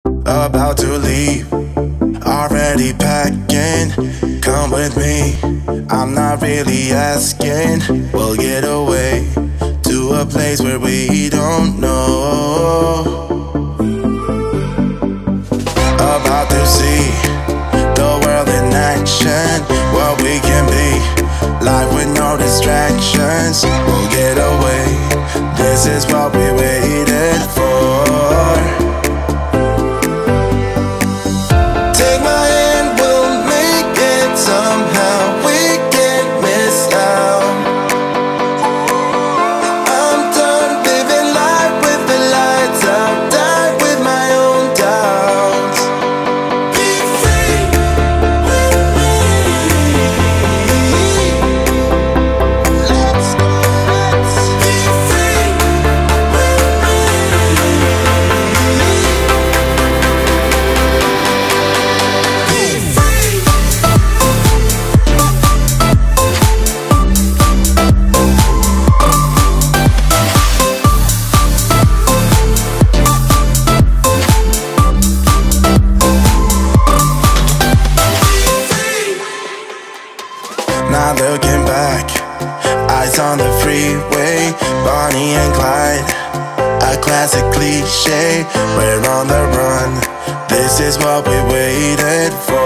About to leave, already packing. Come with me, I'm not really asking. We'll get away to a place where we don't know. About to see the world in action, what we can be, life with no distractions. We'll get away, this is what we waited for. Take my hand, we'll make it somehow. We can't miss out. I'm done living life with the lights out, die with my own doubts. Be free with me. Let's go, let's be free with me. Not looking back, eyes on the freeway, Bonnie and Clyde, a classic cliche. We're on the run, this is what we waited for.